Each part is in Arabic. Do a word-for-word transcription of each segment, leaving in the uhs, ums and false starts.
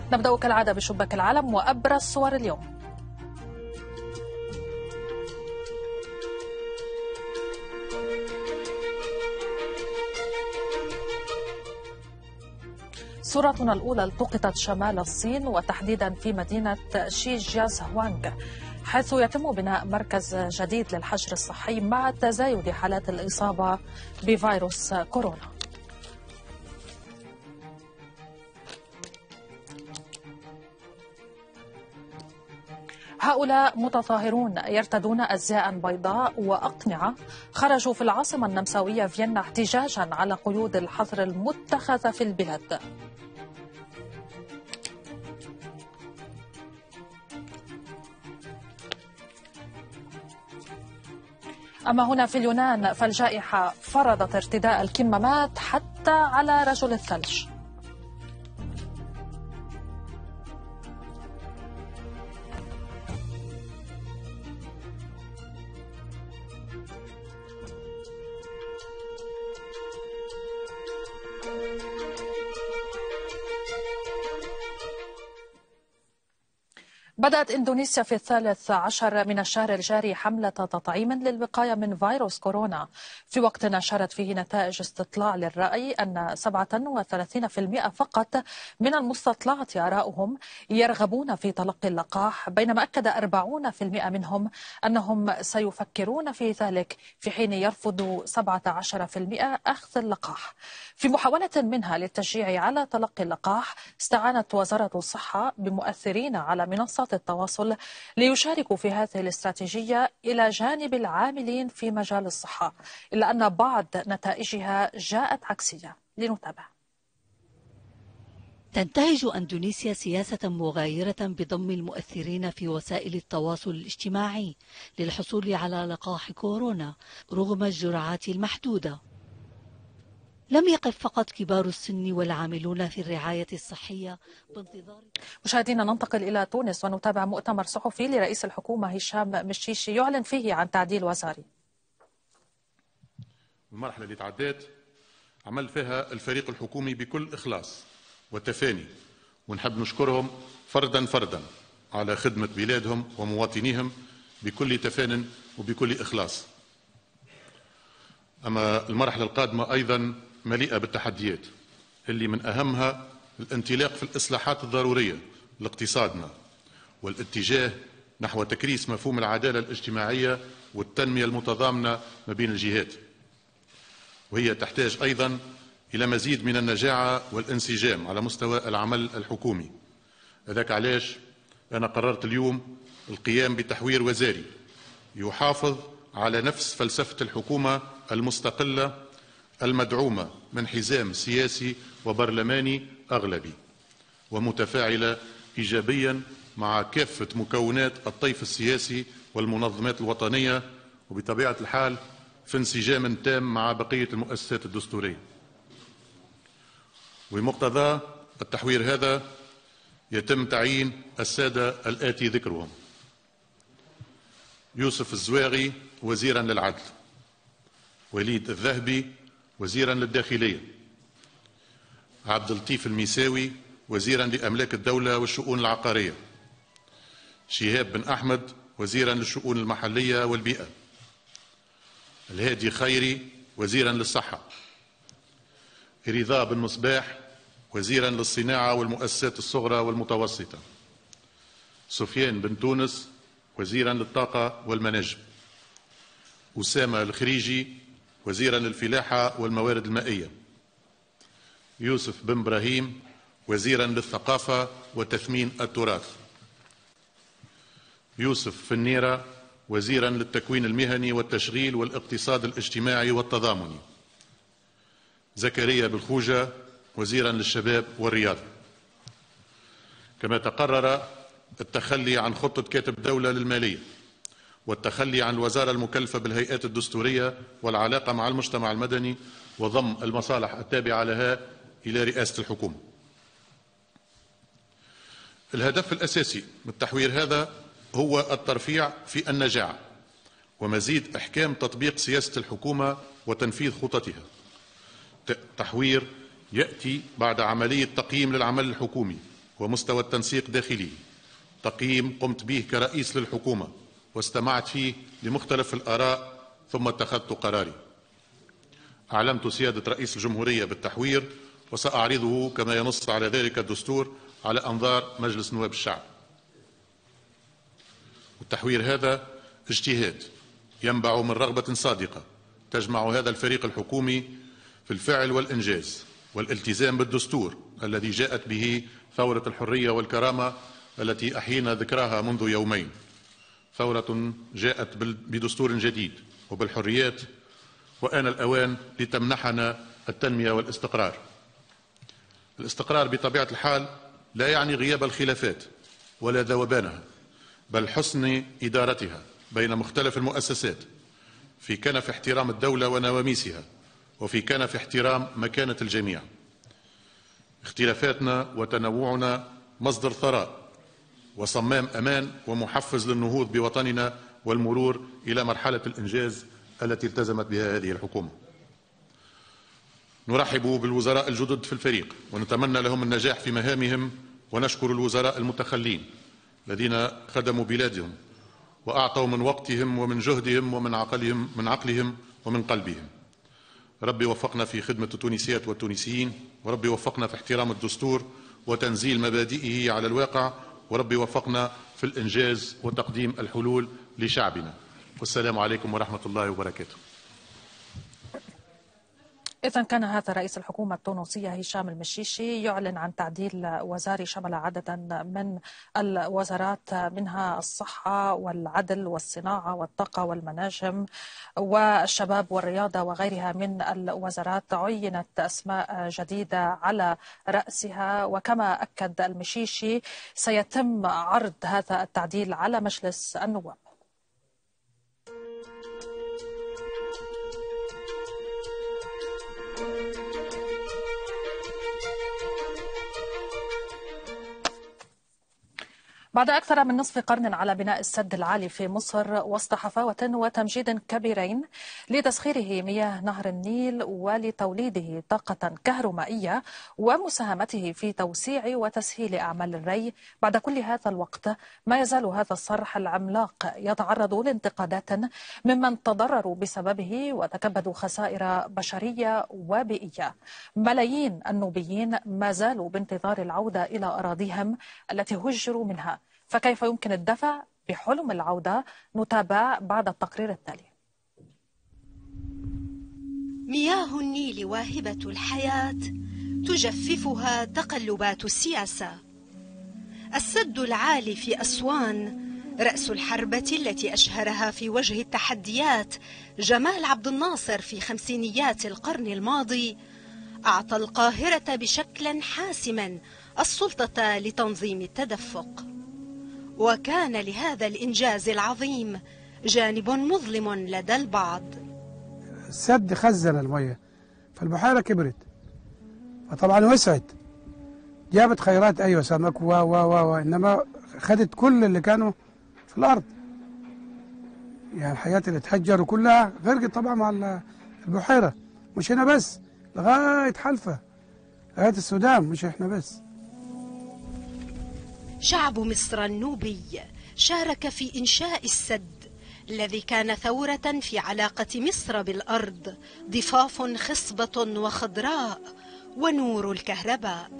نبدأ كالعادة بشباك العالم وأبرز صور اليوم. صورتنا الأولى التقطت شمال الصين وتحديدا في مدينة شيجيازهوانغ، حيث يتم بناء مركز جديد للحجر الصحي مع تزايد حالات الإصابة بفيروس كورونا. هؤلاء متظاهرون يرتدون أزياء بيضاء وأقنعة خرجوا في العاصمة النمساوية فيينا احتجاجا على قيود الحظر المتخذة في البلاد. أما هنا في اليونان فالجائحة فرضت ارتداء الكمامات حتى على رجل الثلج. بدأت إندونيسيا في الثالث عشر من الشهر الجاري حملة تطعيم للوقاية من فيروس كورونا، في وقت نشرت فيه نتائج استطلاع للرأي أن سبعة وثلاثين بالمئة فقط من المستطلعة آراؤهم يرغبون في تلقي اللقاح، بينما أكد أربعين بالمئة منهم أنهم سيفكرون في ذلك، في حين يرفض سبعة عشر بالمئة أخذ اللقاح. في محاولة منها للتشجيع على تلقي اللقاح، استعانت وزارة الصحة بمؤثرين على منصات التواصل ليشاركوا في هذه الاستراتيجية إلى جانب العاملين في مجال الصحة، إلا أن بعض نتائجها جاءت عكسية. لنتابع. تنتهج أندونيسيا سياسة مغايرة بضم المؤثرين في وسائل التواصل الاجتماعي للحصول على لقاح كورونا رغم الجرعات المحدودة. لم يقف فقط كبار السن والعاملون في الرعاية الصحية بانتظار. مشاهدينا ننتقل إلى تونس ونتابع مؤتمر صحفي لرئيس الحكومة هشام مشيشي يعلن فيه عن تعديل وزاري. المرحلة اللي تعدت عمل فيها الفريق الحكومي بكل إخلاص وتفاني، ونحب نشكرهم فردا فردا على خدمة بلادهم ومواطنيهم بكل تفان وبكل إخلاص. أما المرحلة القادمة أيضا مليئة بالتحديات اللي من أهمها الانطلاق في الإصلاحات الضرورية لاقتصادنا والاتجاه نحو تكريس مفهوم العدالة الاجتماعية والتنمية المتضامنة ما بين الجهات، وهي تحتاج أيضا إلى مزيد من النجاعة والانسجام على مستوى العمل الحكومي. هذاك علاش أنا قررت اليوم القيام بتحوير وزاري يحافظ على نفس فلسفة الحكومة المستقلة المدعومة من حزام سياسي وبرلماني أغلبي، ومتفاعلة إيجابيا مع كافة مكونات الطيف السياسي والمنظمات الوطنية، وبطبيعة الحال في انسجام تام مع بقية المؤسسات الدستورية. ومقتضى التحوير هذا يتم تعيين السادة الآتي ذكرهم: يوسف الزواغي وزيرا للعدل، وليد الذهبي وزيرا للداخلية، عبد اللطيف الميساوي وزيرا لأملاك الدولة والشؤون العقارية، شهاب بن أحمد وزيرا للشؤون المحلية والبيئة، الهادي خيري وزيرا للصحة، رضا بن مصباح وزيرا للصناعة والمؤسسات الصغرى والمتوسطة، سفيان بن تونس وزيرا للطاقة والمناجم، أسامة الخريجي وزيرا للفلاحة والموارد المائية، يوسف بن إبراهيم وزيرا للثقافة وتثمين التراث، يوسف فنيرة وزيرا للتكوين المهني والتشغيل والاقتصاد الاجتماعي والتضامني، زكريا بالخوجة وزيرا للشباب والرياضة. كما تقرر التخلي عن خطة كاتب دولة للمالية، والتخلي عن الوزارة المكلفة بالهيئات الدستورية والعلاقة مع المجتمع المدني، وضم المصالح التابعة لها إلى رئاسة الحكومة. الهدف الأساسي من التحوير هذا هو الترفيع في النجاعة ومزيد إحكام تطبيق سياسة الحكومة وتنفيذ خططها. تحوير يأتي بعد عملية تقييم للعمل الحكومي ومستوى التنسيق داخلي، تقييم قمت به كرئيس للحكومة واستمعت فيه لمختلف الآراء ثم اتخذت قراري. أعلمت سيادة رئيس الجمهورية بالتحوير وسأعرضه كما ينص على ذلك الدستور على أنظار مجلس نواب الشعب. والتحوير هذا اجتهاد ينبع من رغبة صادقة تجمع هذا الفريق الحكومي في الفعل والإنجاز والالتزام بالدستور الذي جاءت به ثورة الحرية والكرامة التي أحيينا ذكراها منذ يومين. ثورة جاءت بدستور جديد وبالحريات، وآن الأوان لتمنحنا التنمية والاستقرار. الاستقرار بطبيعة الحال لا يعني غياب الخلافات ولا ذوبانها، بل حسن إدارتها بين مختلف المؤسسات في كنف احترام الدولة ونواميسها، وفي كنف احترام مكانة الجميع. اختلافاتنا وتنوعنا مصدر ثراء وصمام أمان ومحفز للنهوض بوطننا والمرور إلى مرحلة الإنجاز التي التزمت بها هذه الحكومة. نرحب بالوزراء الجدد في الفريق ونتمنى لهم النجاح في مهامهم، ونشكر الوزراء المتخلين الذين خدموا بلادهم وأعطوا من وقتهم ومن جهدهم ومن عقلهم من عقلهم ومن قلبهم. ربي وفقنا في خدمة التونسيات والتونسيين، وربي وفقنا في احترام الدستور وتنزيل مبادئه على الواقع، وربي وفقنا في الإنجاز وتقديم الحلول لشعبنا. والسلام عليكم ورحمة الله وبركاته. إذا كان هذا رئيس الحكومة التونسية هشام المشيشي يعلن عن تعديل وزاري شمل عددا من الوزارات، منها الصحة والعدل والصناعة والطاقة والمناجم والشباب والرياضة وغيرها من الوزارات. عينت أسماء جديدة على رأسها، وكما أكد المشيشي سيتم عرض هذا التعديل على مجلس النواب. بعد أكثر من نصف قرن على بناء السد العالي في مصر وسط حفاوة وتمجيد كبيرين لتسخيره مياه نهر النيل ولتوليده طاقة كهرومائية ومساهمته في توسيع وتسهيل أعمال الري، بعد كل هذا الوقت ما يزال هذا الصرح العملاق يتعرض لانتقادات ممن تضرروا بسببه وتكبدوا خسائر بشرية وبيئية. ملايين النوبيين ما زالوا بانتظار العودة إلى أراضيهم التي هجروا منها، فكيف يمكن الدفع بحلم العودة؟ نتابع بعد التقرير التالي. مياه النيل واهبة الحياة تجففها تقلبات السياسة. السد العالي في أسوان رأس الحربة التي أشهرها في وجه التحديات جمال عبد الناصر في خمسينيات القرن الماضي، أعطى القاهرة بشكل حاسم السلطة لتنظيم التدفق. وكان لهذا الإنجاز العظيم جانب مظلم لدى البعض. السد خزن المياه فالبحيرة كبرت، فطبعا وسعت، جابت خيرات، أيوة سمك و و و إنما خدت كل اللي كانوا في الأرض. يعني الحياة اللي تهجروا كلها غرقت طبعا مع البحيرة. مش هنا بس، لغاية حلفة، لغاية السودان، مش احنا بس. شعب مصر النوبي شارك في إنشاء السد الذي كان ثورة في علاقة مصر بالأرض، ضفاف خصبة وخضراء ونور الكهرباء.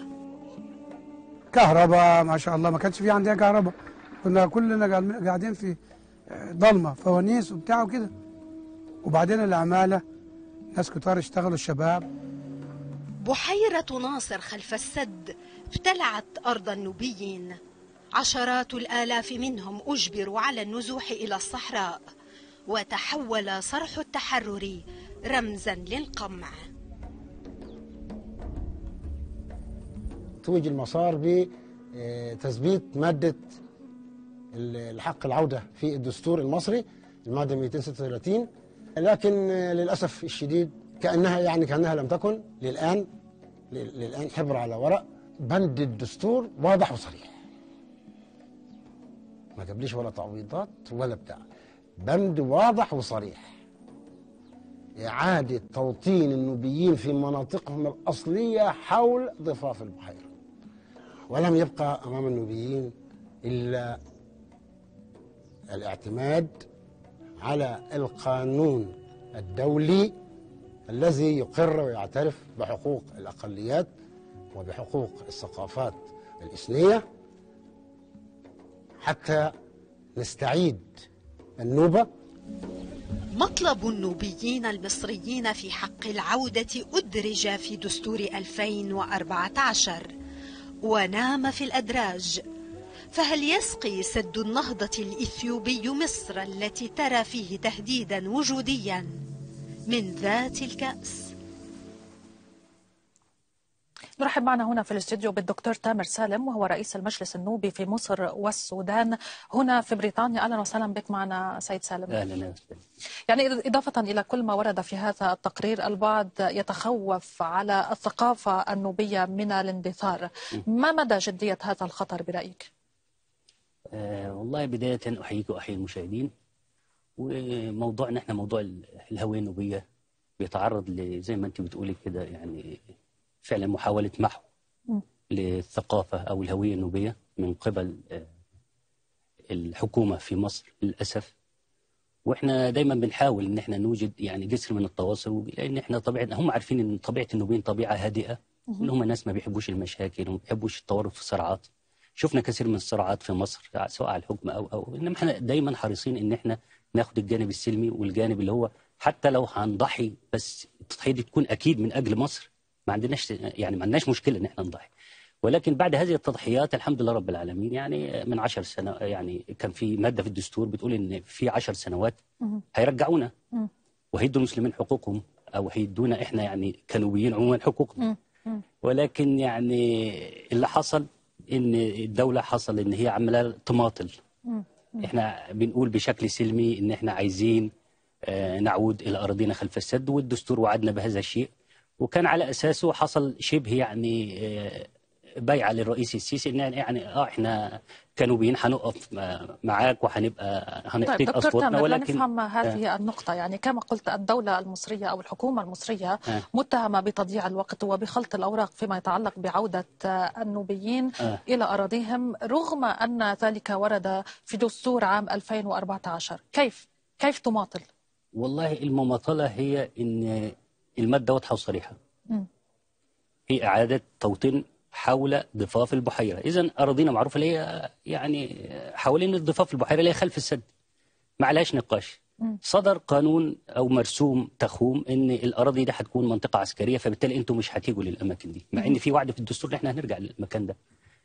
كهرباء ما شاء الله، ما كانش في عندنا كهرباء، كنا كلنا قاعدين في ضلمة، فوانيس وبتاع وكده. وبعدين العمالة ناس كتار اشتغلوا، الشباب. بحيرة ناصر خلف السد ابتلعت أرض النوبيين، عشرات الآلاف منهم أجبروا على النزوح إلى الصحراء، وتحول صرح التحرر رمزا للقمع. توج المسار بتثبيت مادة الحق العودة في الدستور المصري المادة مئتين وستة وثلاثين، لكن للأسف الشديد كأنها يعني كأنها لم تكن للآن للآن حبر على ورق. بند الدستور واضح وصريح، ما قبليش ولا تعويضات ولا بتاع، بند واضح وصريح: إعادة توطين النوبيين في مناطقهم الأصلية حول ضفاف البحيرة. ولم يبقى أمام النوبيين إلا الاعتماد على القانون الدولي الذي يقر ويعترف بحقوق الأقليات وبحقوق الثقافات الإثنية حتى نستعيد النوبة. مطلب النوبيين المصريين في حق العودة أدرج في دستور ألفين وأربعة عشر ونام في الأدراج، فهل يسقي سد النهضة الإثيوبي مصر التي ترى فيه تهديدا وجوديا من ذات الكأس؟ نرحب معنا هنا في الاستوديو بالدكتور تامر سالم، وهو رئيس المجلس النوبي في مصر والسودان هنا في بريطانيا. أهلا وسهلا بك معنا سيد سالم. أهلا وسهلا. يعني إضافة إلى كل ما ورد في هذا التقرير، البعض يتخوف على الثقافة النوبية من الاندثار. ما مدى جدية هذا الخطر برأيك؟ آه والله بداية أحييك وأحيي المشاهدين. وموضوعنا احنا موضوع الهوية النوبية بيتعرض زي ما أنت بتقولي كده، يعني فعلا محاولة محو للثقافة أو الهوية النوبية من قبل الحكومة في مصر للأسف. وإحنا دايما بنحاول إن إحنا نوجد يعني جسر من التواصل، لأن إحنا طبيعة هم عارفين إن طبيعة النوبيين طبيعة هادئة، اللي هم ناس ما بيحبوش المشاكل وما بيحبوش التورط في الصراعات. شفنا كثير من الصراعات في مصر سواء على الحكم أو أو إنما إحنا دايما حريصين إن إحنا ناخد الجانب السلمي والجانب اللي هو حتى لو هنضحي، بس التضحية دي تكون أكيد من أجل مصر. ما عندناش يعني ما عندناش مشكله ان احنا نضحي، ولكن بعد هذه التضحيات الحمد لله رب العالمين يعني من عشر سنة يعني كان في ماده في الدستور بتقول ان في عشر سنوات هيرجعونا وهيدوا المسلمين حقوقهم، او هيدونا احنا يعني كنوبيين عموما حقوقنا. ولكن يعني اللي حصل ان الدوله حصل ان هي عماله تماطل. احنا بنقول بشكل سلمي ان احنا عايزين نعود الى اراضينا خلف السد، والدستور وعدنا بهذا الشيء، وكان على اساسه حصل شبه يعني بيعه للرئيس السيسي ان يعني اه احنا كنوبيين هنقف معاك وهنبقى هنعطيك طيب اصواتنا. ولكن نفهم هذه آه. النقطه، يعني كما قلت الدوله المصريه او الحكومه المصريه آه. متهمه بتضييع الوقت وبخلط الاوراق فيما يتعلق بعوده النوبيين آه. الى اراضيهم، رغم ان ذلك ورد في دستور عام ألفين وأربعة عشر. كيف كيف تماطل؟ والله المماطله هي ان المادة واضحة وصريحة، هي إعادة توطين حول ضفاف البحيرة. إذن أراضينا معروفة اللي هي يعني حوالين الضفاف البحيرة اللي هي خلف السد، ما عليهاش نقاش. صدر قانون أو مرسوم تخوم إن الأراضي دي هتكون منطقة عسكرية، فبالتالي أنتم مش هتيجوا للأماكن دي، مع إن في وعد في الدستور إن إحنا هنرجع للمكان ده.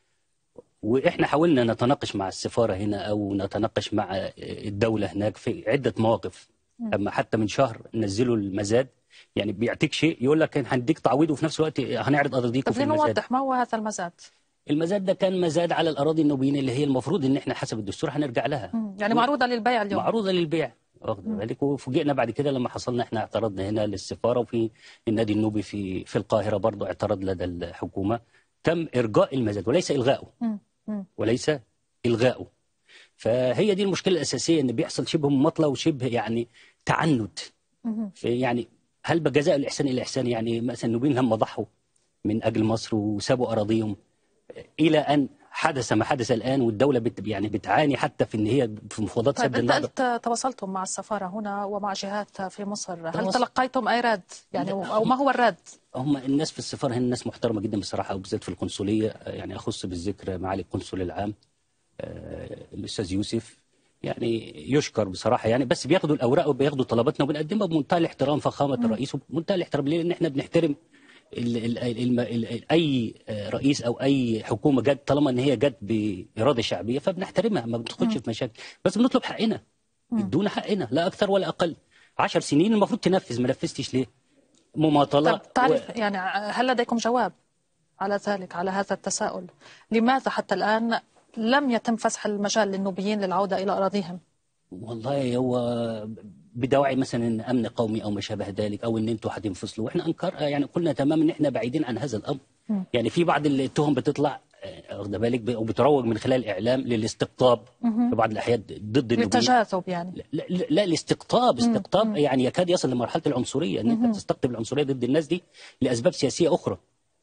وإحنا حاولنا نتناقش مع السفارة هنا أو نتناقش مع الدولة هناك في عدة مواقف، أما حتى من شهر نزلوا المزاد، يعني بيعطيك شيء يقول لك هنديك تعويض وفي نفس الوقت هنعرض اراضيكم في المزاد. طب نوضح ما هو هذا المزاد؟ المزاد ده كان مزاد على الاراضي النوبيين اللي هي المفروض ان احنا حسب الدستور هنرجع لها. مم. يعني معروضه للبيع اليوم. معروضه للبيع، واخد بالك. وفوجئنا بعد كده لما حصلنا احنا اعترضنا هنا للسفاره، وفي النادي النوبي في في القاهره برضه اعترض لدى الحكومه، تم ارجاء المزاد وليس الغائه. وليس الغائه. فهي دي المشكله الاساسيه، ان بيحصل شبه مماطله وشبه يعني تعنت. يعني هل بجزاء الإحسان إلى إحسان؟ يعني مثلا النوبيين لما ضحوا من أجل مصر وسابوا أراضيهم إلى أن حدث ما حدث الآن، والدولة بت يعني بتعاني حتى في إن هي في مفاوضات سد النهضة. طيب أنت تواصلتم مع السفارة هنا ومع جهات في مصر، هل تلقيتم أي رد؟ يعني أو ما هو الرد؟ هم الناس في السفارة هنا ناس محترمة جدا بصراحة، وبالذات في القنصلية. يعني أخص بالذكر معالي القنصل العام الأستاذ يوسف، يعني يشكر بصراحه يعني. بس بياخدوا الاوراق وبياخدوا طلباتنا وبنقدمها بمنتهى الاحترام، فخامه م. الرئيس وبمنتهى الاحترام، لان احنا بنحترم ال ال ال ال ال اي رئيس او اي حكومه جت، طالما ان هي جت باراده شعبيه فبنحترمها، ما بندخلش في مشاكل، بس بنطلب حقنا، ادونا حقنا لا اكثر ولا اقل. عشر سنين المفروض تنفذ، ما نفذتش ليه؟ مماطله. طب تعرف و... يعني هل لديكم جواب على ذلك، على هذا التساؤل؟ لماذا حتى الان لم يتم فسح المجال للنوبيين للعودة إلى أراضيهم؟ والله هو بدواعي مثلا أمن قومي أو ما شابه ذلك، أو إن أنتوا هتنفصلوا، وإحنا أنكر يعني قلنا تماما إن إحنا بعيدين عن هذا الأمر. م. يعني في بعض التهم بتطلع واخد بالك وبتروج من خلال الإعلام للاستقطاب في بعض الأحيان ضد النوبيين، للتجاذب يعني. لا, لا, لا الاستقطاب استقطاب م. يعني يكاد يصل لمرحلة العنصرية، إن أنت تستقطب العنصرية ضد الناس دي لأسباب سياسية أخرى.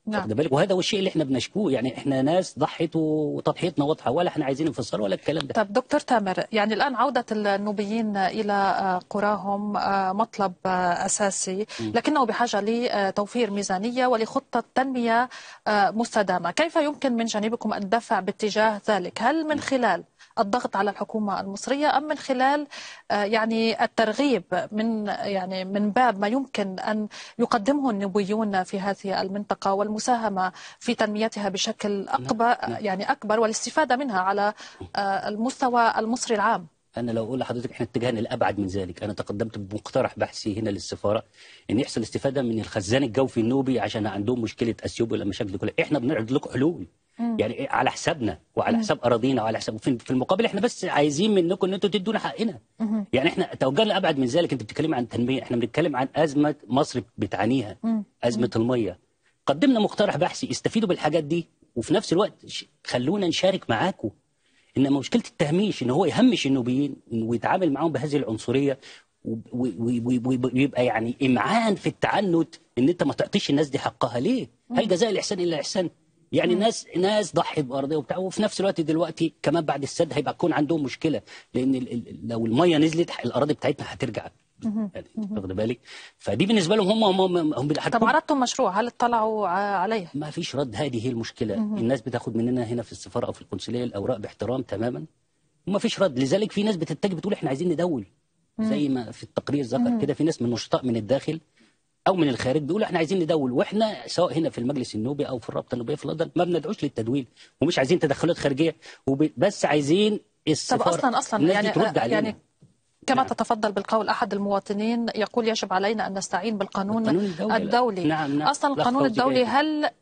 نعم. واخد بالك؟ وهذا هو الشيء اللي احنا بنشكوه، يعني احنا ناس ضحت وتضحيتنا واضحه، ولا احنا عايزين انفصال ولا الكلام ده. طب دكتور تامر، يعني الآن عودة النوبيين إلى قراهم مطلب أساسي، لكنه بحاجة لتوفير ميزانية ولخطة تنمية مستدامة. كيف يمكن من جانبكم الدفع باتجاه ذلك؟ هل من خلال الضغط على الحكومة المصرية أم من خلال يعني الترغيب من يعني من باب ما يمكن أن يقدمه النوبيون في هذه المنطقة والمساهمة في تنميتها بشكل أكبر يعني أكبر والاستفادة منها على المستوى المصري العام؟ أنا لو أقول لحضرتك إحنا اتجهنا لأبعد من ذلك. أنا تقدمت بمقترح بحثي هنا للسفارة إن يحصل استفادة من الخزان الجوفي النوبي عشان عندهم مشكلة أثيوبيا ولا مشاكل كلها. إحنا بنعرض لكم حلول يعني على حسابنا وعلى حساب أراضينا وعلى حساب، في المقابل إحنا بس عايزين منكم إن أنتوا تدونا حقنا. يعني إحنا توجهنا أبعد من ذلك. أنت بتتكلمي عن تنمية، إحنا بنتكلم عن أزمة مصر بتعانيها، أزمة المية. قدمنا مقترح بحثي، استفيدوا بالحاجات دي وفي نفس الوقت خلونا نشارك معاكم. إن مشكلة التهميش إن هو يهمش النوبيين ويتعامل معهم بهذه العنصرية ويبقى يعني إمعان في التعنت إن أنت ما تعطيش الناس دي حقها. ليه؟ هل جزاء الإحسان إلا إحسان؟ يعني ناس ناس ضحت بأرضها وبتاع، وفي نفس الوقت دلوقتي كمان بعد السد هيبقى يكون عندهم مشكلة، لأن لو المية نزلت الأراضي بتاعتنا هترجع. يعني واخد بالك؟ فدي بالنسبة لهم هم هم هم طب عرضتم مشروع، هل اطلعوا عليه؟ ما فيش رد. هذه هي المشكلة. الناس بتاخد مننا هنا في السفارة أو في القنصلية الأوراق باحترام تماما وما فيش رد. لذلك في ناس بتتجه بتقول إحنا عايزين ندول، زي ما في التقرير ذكر كده. في ناس من نشطاء من الداخل او من الخارج بيقولوا احنا عايزين ندول، واحنا سواء هنا في المجلس النوبي او في الرابطه النوبيه في لندن ما بندعوش للتدويل ومش عايزين تدخلات خارجيه، بس عايزين السفاره. طب اصلا اصلا يعني ترد علينا. يعني كما نعم. تتفضل بالقول احد المواطنين يقول يجب علينا ان نستعين بالقانون الدولي, الدولي. نعم نعم. اصلا القانون الدولي هل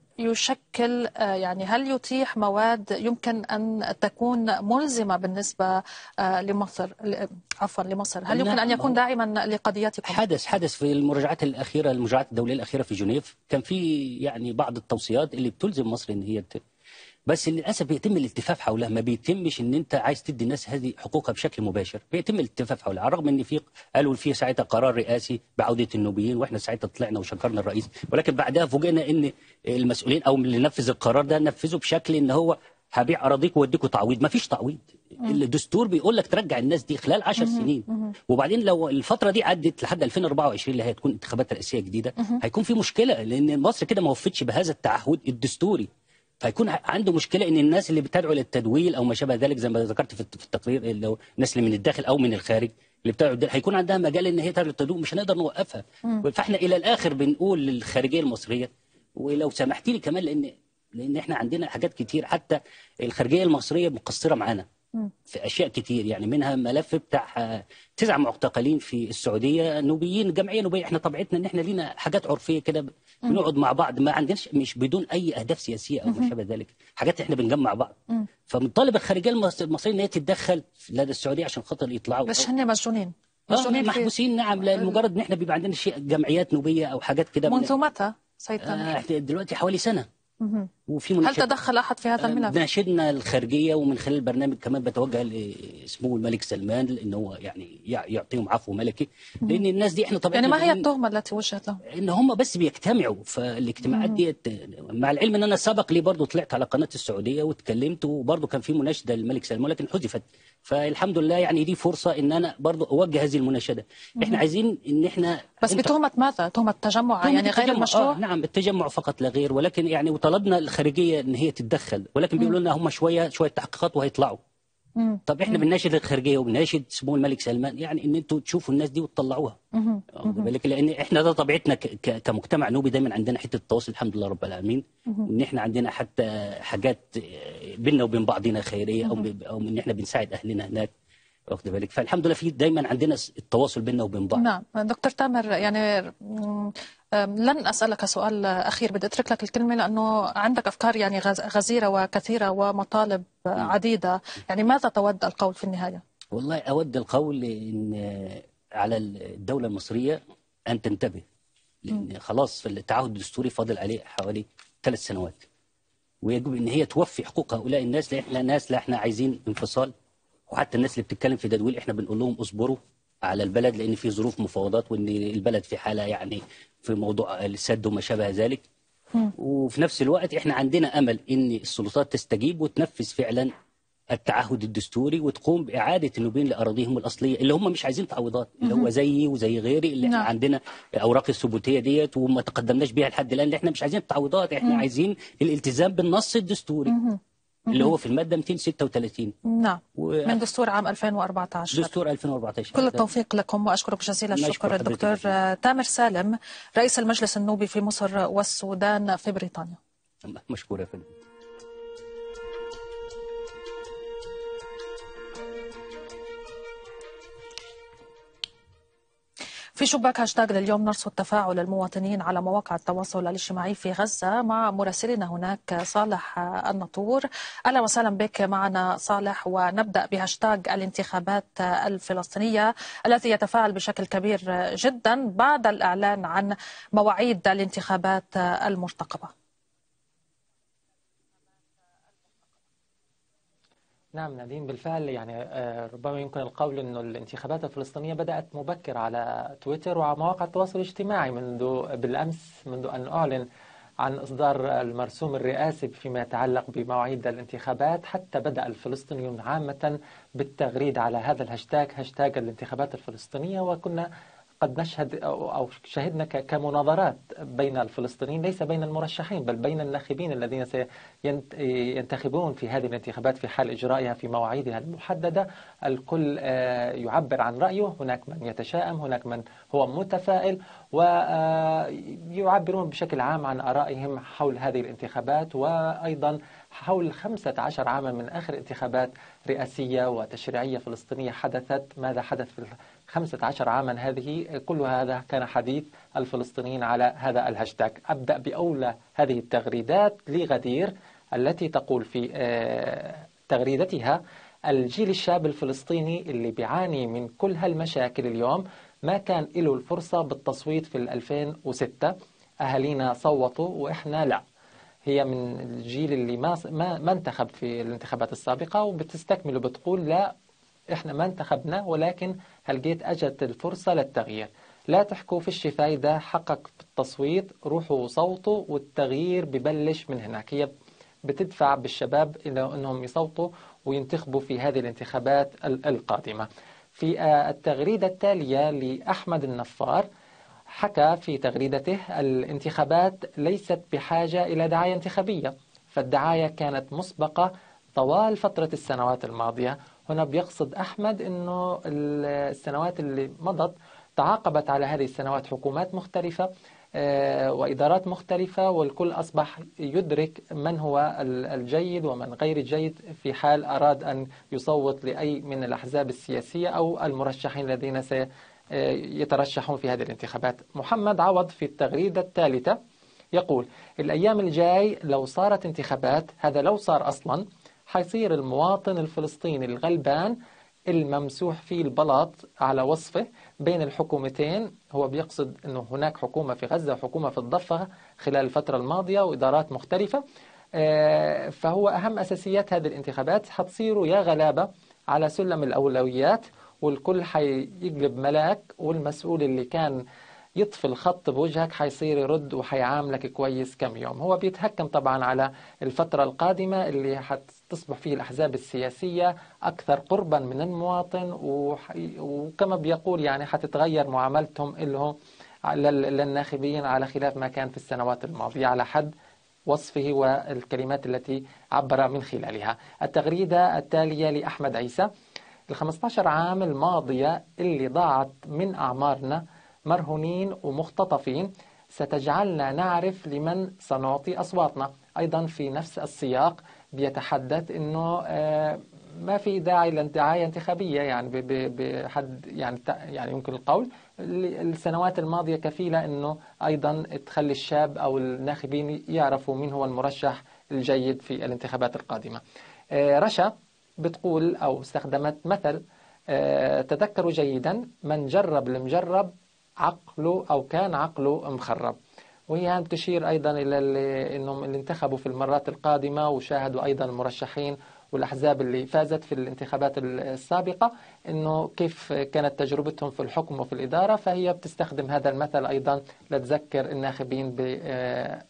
يشكل يعني هل يتيح مواد يمكن أن تكون ملزمة بالنسبة لمصر عفوا لمصر هل يمكن أن يكون داعما لقضيتكم؟ حدث حدث في المراجعات الأخيرة المراجعات الدولية الأخيرة في جنيف كان في يعني بعض التوصيات اللي بتلزم مصر إن هي ت... بس للأسف بيتم الاتفاق حولها. ما بيتمش إن أنت عايز تدي الناس هذه حقوقها بشكل مباشر، بيتم الاتفاق حولها. على الرغم إن في قالوا في ساعتها قرار رئاسي بعودة النوبيين، وإحنا ساعتها طلعنا وشكرنا الرئيس، ولكن بعدها فوجئنا إن المسؤولين أو اللي نفذ القرار ده نفذوا بشكل إن هو هبيع أراضيك ووديكوا تعويض. ما فيش تعويض. الدستور بيقول لك ترجع الناس دي خلال عشر سنين، وبعدين لو الفترة دي عدت لحد ألفين وأربعة وعشرين اللي هتكون انتخابات رئاسية جديدة هيكون في مشكلة، لأن مصر كده ما وفتش بهذا التعهد الدستوري. فيكون عنده مشكله ان الناس اللي بتدعو للتدويل او ما شابه ذلك زي ما ذكرت في التقرير، اللي الناس اللي من الداخل او من الخارج اللي بتدعو هيكون عندها مجال ان هي تدعو للتدويل، مش هنقدر نوقفها. فاحنا الى الاخر بنقول للخارجيه المصريه، ولو سمحتي لي كمان لان لان احنا عندنا حاجات كتير، حتى الخارجيه المصريه مقصره معانا في اشياء كتير، يعني منها ملف بتاع تسع معتقلين في السعوديه نوبيين، جمعيه نوبيه. احنا طبيعتنا ان احنا لينا حاجات عرفيه كده بنقعد مع بعض، ما عندناش مش بدون اي اهداف سياسيه او ما شابه ذلك، حاجات احنا بنجمع بعض. فمنطالب الخارجيه المصريه ان هي تتدخل لدى السعوديه عشان خاطر يطلعوا. بس هن مسجونين مسجونين محبوسين. نعم، لمجرد ان احنا بيبقى عندنا شيء جمعيات نوبيه او حاجات كده. منذ متى سيد تامر؟ آه دلوقتي حوالي سنه. وفي هل تدخل احد في هذا الملف؟ ناشدنا الخارجيه ومن خلال البرنامج كمان بتوجه لسمو الملك سلمان لان هو يعني يعطيهم عفو ملكي، لان الناس دي احنا طبعا يعني ما هي التهمه التي وجهت لهم؟ ان هم بس بيجتمعوا. فالاجتماعات دي مع العلم ان انا سبق لي برضه طلعت على قناه السعوديه واتكلمت، وبرضه كان في مناشده للملك سلمان لكن حذفت. فالحمد لله يعني دي فرصه ان انا برضه اوجه هذه المناشده. احنا عايزين ان احنا بس بتهمه ماذا؟ تهمه تجمع يعني غير المشروع؟ آه نعم التجمع فقط لا غير، ولكن يعني وطلبنا الخارجيه ان هي تتدخل، ولكن بيقولوا لنا هم شويه شويه تحقيقات وهيطلعوا. مم. طب احنا بنناشد الخارجيه وبنناشد سمو الملك سلمان يعني ان انتوا تشوفوا الناس دي وتطلعوها. واخد بالك؟ لان احنا ده طبيعتنا كمجتمع نوبي دايما عندنا حته التواصل الحمد لله رب العالمين، وان احنا عندنا حتى حاجات بيننا وبين بعضنا خيريه او او ان احنا بنساعد اهلنا هناك. واخد بالك؟ فالحمد لله في دايما عندنا التواصل بيننا وبين بعض. نعم دكتور تامر، يعني لن أسألك سؤال أخير، بدي أترك لك الكلمة لأنه عندك أفكار يعني غزيرة وكثيرة ومطالب عديدة. يعني ماذا تود القول في النهاية؟ والله أود القول إن على الدولة المصرية أن تنتبه، لأن خلاص في التعهد الدستوري فاضل عليه حوالي ثلاث سنوات، ويجب إن هي توفي حقوق هؤلاء الناس. لا إحنا ناس لا إحنا عايزين انفصال، وحتى الناس اللي بتتكلم في تدويل إحنا بنقول لهم اصبروا على البلد لأن في ظروف مفاوضات، وإن البلد في حالة يعني في موضوع السد وما شابه ذلك. وفي نفس الوقت احنا عندنا امل ان السلطات تستجيب وتنفذ فعلا التعهد الدستوري وتقوم باعاده النوبيين لاراضيهم الاصليه اللي هم مش عايزين تعويضات، اللي هو زيي وزي غيري اللي احنا نعم. عندنا اوراق الثبوتيه ديت وما تقدمناش بيها لحد الان، اللي احنا مش عايزين تعويضات، احنا مم. عايزين الالتزام بالنص الدستوري مهم. اللي هو في الماده مئتين وستة وثلاثين نعم و- من دستور عام ألفين وأربعة عشر. دستور ألفين وأربعة عشر. كل التوفيق لكم وأشكرك جزيل نشكر الشكر حضرتك الدكتور جزيلا. تامر سالم رئيس المجلس النوبي في مصر والسودان في بريطانيا. مشكور يا فندم. في شباك هاشتاج لليوم نرصد تفاعل المواطنين على مواقع التواصل الاجتماعي في غزة مع مراسلنا هناك صالح الناطور. أهلا وسهلا بك معنا صالح، ونبدأ بهاشتاج الانتخابات الفلسطينية الذي يتفاعل بشكل كبير جدا بعد الإعلان عن مواعيد الانتخابات المرتقبة. نعم نادين، بالفعل يعني ربما يمكن القول أن الانتخابات الفلسطينية بدأت مبكر على تويتر وعلى مواقع التواصل الاجتماعي منذ بالأمس، منذ أن أعلن عن إصدار المرسوم الرئاسي فيما يتعلق بمواعيد الانتخابات، حتى بدأ الفلسطينيون عامة بالتغريد على هذا الهاشتاج، هاشتاج الانتخابات الفلسطينية. وكنا قد نشهد أو شهدنا كمناظرات بين الفلسطينيين، ليس بين المرشحين بل بين الناخبين الذين سينتخبون في هذه الانتخابات في حال إجرائها في مواعيدها المحددة. الكل يعبر عن رأيه، هناك من يتشائم، هناك من هو متفائل، ويعبرون بشكل عام عن آرائهم حول هذه الانتخابات، وأيضا حول خمسة عشر عاما من آخر انتخابات رئاسية وتشريعية فلسطينية حدثت. ماذا حدث في خمسة عشر عاما هذه؟ كل هذا كان حديث الفلسطينيين على هذا الهاشتاج. أبدأ بأولى هذه التغريدات لغدير التي تقول في تغريدتها: الجيل الشاب الفلسطيني اللي بيعاني من كل هالمشاكل اليوم ما كان له الفرصة بالتصويت في ألفين وستة، أهالينا صوتوا وإحنا لا. هي من الجيل اللي ما ما انتخب في الانتخابات السابقة، وبتستكمل وبتقول لا إحنا ما انتخبنا، ولكن هل جيت أجت الفرصة للتغيير. لا تحكوا فيش فايدة، حقق بالتصويت، روحوا صوتوا والتغيير ببلش من هناك. هي بتدفع بالشباب إلى أنهم يصوتوا وينتخبوا في هذه الانتخابات القادمة. في التغريدة التالية لأحمد النفار حكى في تغريدته: الانتخابات ليست بحاجة إلى دعاية انتخابية، فالدعاية كانت مسبقة طوال فترة السنوات الماضية. هنا بيقصد أحمد أنه السنوات اللي مضت تعاقبت على هذه السنوات حكومات مختلفة وإدارات مختلفة، والكل أصبح يدرك من هو الجيد ومن غير الجيد في حال أراد أن يصوت لأي من الأحزاب السياسية أو المرشحين الذين سيترشحون في هذه الانتخابات. محمد عوض في التغريدة الثالثة يقول: الأيام الجاي لو صارت انتخابات، هذا لو صار أصلا، حيصير المواطن الفلسطيني الغلبان الممسوح فيه البلاط على وصفه بين الحكومتين. هو بيقصد أنه هناك حكومة في غزة وحكومة في الضفة خلال الفترة الماضية وإدارات مختلفة، فهو أهم أساسيات هذه الانتخابات حتصيروا يا غلابة على سلم الأولويات، والكل حيقلب ملاك، والمسؤول اللي كان يطفي الخط بوجهك حيصير يرد وحيعاملك كويس كم يوم. هو بيتهكم طبعا على الفترة القادمة اللي حتصبح فيه الأحزاب السياسية أكثر قربا من المواطن، وكما بيقول يعني حتتغير معاملتهم لهم للناخبين على خلاف ما كان في السنوات الماضية على حد وصفه والكلمات التي عبر من خلالها. التغريدة التالية لأحمد عيسى: الخمسة عشر عام الماضية اللي ضاعت من أعمارنا مرهونين ومختطفين ستجعلنا نعرف لمن سنعطي أصواتنا. أيضا في نفس السياق بيتحدث أنه ما في داعي للدعاية انتخابية، يعني بحد يعني يعني يمكن القول السنوات الماضية كفيلة أنه أيضا تخلي الشاب أو الناخبين يعرفوا مين هو المرشح الجيد في الانتخابات القادمة. رشا بتقول أو استخدمت مثل: تذكروا جيدا من جرب المجرب عقله أو كان عقله مخرب. وهي تشير أيضا إلى أنهم اللي انتخبوا في المرات القادمة وشاهدوا أيضا المرشحين والأحزاب اللي فازت في الانتخابات السابقة أنه كيف كانت تجربتهم في الحكم وفي الإدارة، فهي بتستخدم هذا المثل أيضا لتذكر الناخبين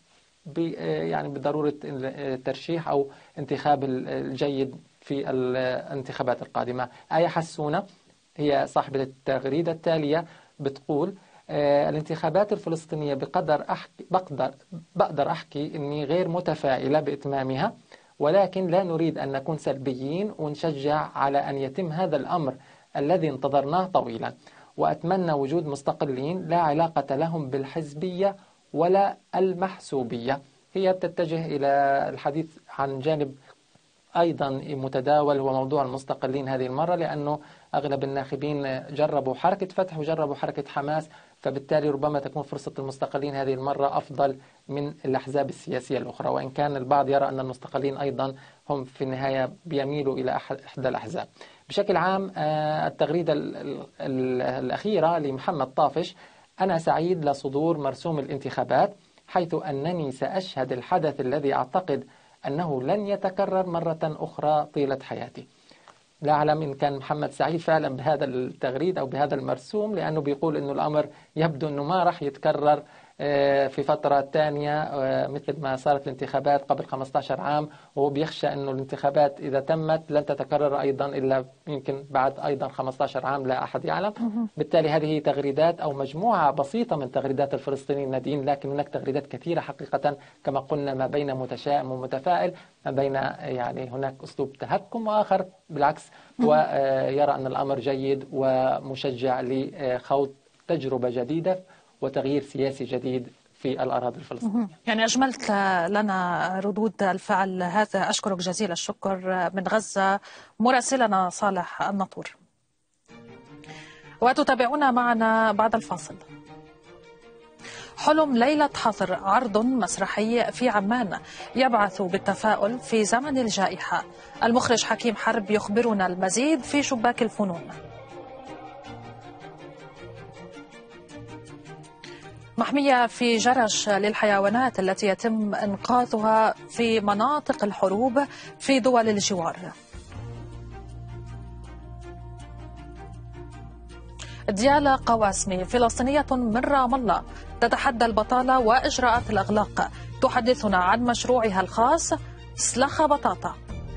يعني بضرورة الترشيح أو انتخاب الجيد في الانتخابات القادمة. آية حسونة هي صاحبة التغريدة التالية بتقول: الانتخابات الفلسطينية بقدر أحكي بقدر بقدر أحكي إني غير متفائلة بإتمامها، ولكن لا نريد أن نكون سلبيين ونشجع على أن يتم هذا الأمر الذي انتظرناه طويلا، وأتمنى وجود مستقلين لا علاقة لهم بالحزبية ولا المحسوبية. هي بتتجه إلى الحديث عن جانب أيضا متداول هو موضوع المستقلين هذه المرة، لأنه أغلب الناخبين جربوا حركة فتح وجربوا حركة حماس، فبالتالي ربما تكون فرصة المستقلين هذه المرة أفضل من الأحزاب السياسية الأخرى، وإن كان البعض يرى أن المستقلين أيضا هم في النهاية بيميلوا إلى إحدى الأحزاب. بشكل عام التغريدة الأخيرة لمحمد طافش: أنا سعيد لصدور مرسوم الانتخابات، حيث أنني سأشهد الحدث الذي أعتقد أنه لن يتكرر مرة أخرى طيلة حياتي. لا أعلم إن كان محمد سعيد فعلا بهذا التغريد أو بهذا المرسوم، لأنه بيقول أنه الأمر يبدو أنه ما راح يتكرر في فترة تانية مثل ما صارت الانتخابات قبل خمسة عشر عام، وهو بيخشى أنه الانتخابات إذا تمت لن تتكرر أيضا إلا يمكن بعد أيضا خمسة عشر عام، لا أحد يعلم. بالتالي هذه تغريدات أو مجموعة بسيطة من تغريدات الفلسطينيين النادين، لكن هناك تغريدات كثيرة حقيقة كما قلنا، ما بين متشائم ومتفائل، ما بين يعني هناك أسلوب تهكم، وآخر بالعكس ويرى أن الأمر جيد ومشجع لخوض تجربة جديدة وتغيير سياسي جديد في الأراضي الفلسطينية. يعني أجملت لنا ردود الفعل هذا، أشكرك جزيل الشكر من غزة مراسلنا صالح الناطور. وتتابعونا معنا بعد الفاصل. حلم ليلة حظر، عرض مسرحي في عمان يبعث بالتفاؤل في زمن الجائحة. المخرج حكيم حرب يخبرنا المزيد في شباك الفنون. محمية في جرش للحيوانات التي يتم إنقاذها في مناطق الحروب في دول الجوار. ديالا قواسمي فلسطينية من رام الله تتحدى البطالة وإجراءات الإغلاق، تحدثنا عن مشروعها الخاص سلخة بطاطا.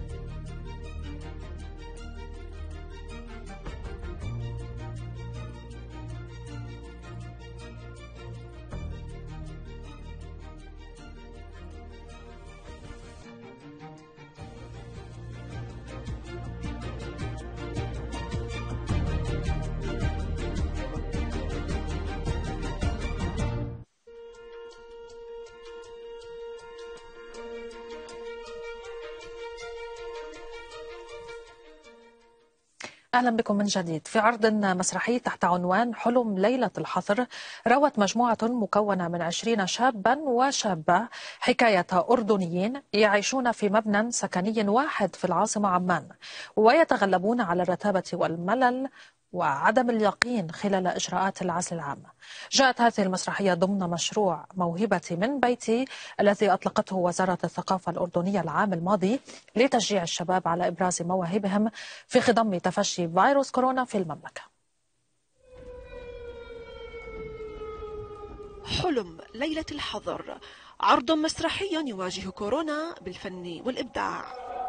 أهلا بكم من جديد. في عرض مسرحي تحت عنوان حلم ليلة الحظر، روت مجموعة مكونة من عشرين شابا وشابة حكاية أردنيين يعيشون في مبنى سكني واحد في العاصمة عمان، ويتغلبون على الرتابة والملل وعدم اليقين خلال إجراءات العزل العام. جاءت هذه المسرحية ضمن مشروع موهبتي من بيتي الذي أطلقته وزارة الثقافة الأردنية العام الماضي لتشجيع الشباب على إبراز مواهبهم في خضم تفشي فيروس كورونا في المملكة. حلم ليلة الحظر، عرض مسرحي يواجه كورونا بالفن والإبداع،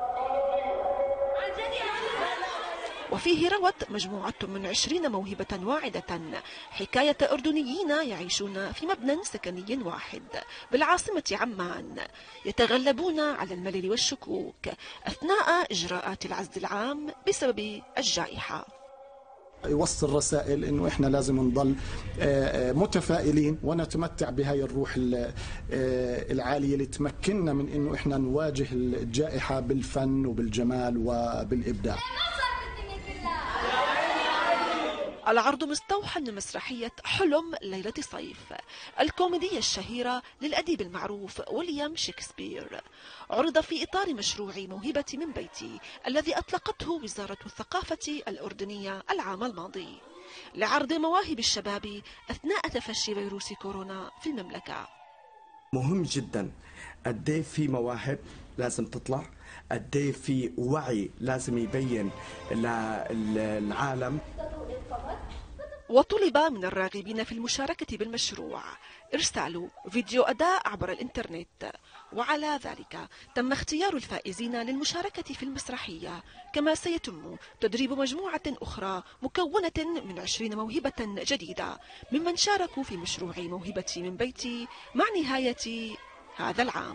وفيه روت مجموعة من عشرين موهبة واعدة حكاية أردنيين يعيشون في مبنى سكني واحد بالعاصمة عمان، يتغلبون على الملل والشكوك أثناء إجراءات العزل العام بسبب الجائحة. يوصل رسائل انه احنا لازم نضل متفائلين ونتمتع بهاي الروح العاليه اللي تمكننا من انه احنا نواجه الجائحه بالفن وبالجمال وبالابداع. العرض مستوحى من مسرحية حلم ليلة صيف الكوميدية الشهيرة للأديب المعروف ويليام شكسبير، عرض في إطار مشروع موهبتي من بيتي الذي أطلقته وزارة الثقافة الأردنية العام الماضي لعرض مواهب الشباب أثناء تفشي فيروس كورونا في المملكة. مهم جدا قد في مواهب لازم تطلع، قد في وعي لازم يبين للعالم. وطلب من الراغبين في المشاركة بالمشروع إرسال فيديو أداء عبر الإنترنت، وعلى ذلك تم اختيار الفائزين للمشاركة في المسرحية، كما سيتم تدريب مجموعة أخرى مكونة من عشرين موهبة جديدة ممن شاركوا في مشروع موهبتي من بيتي مع نهاية هذا العام.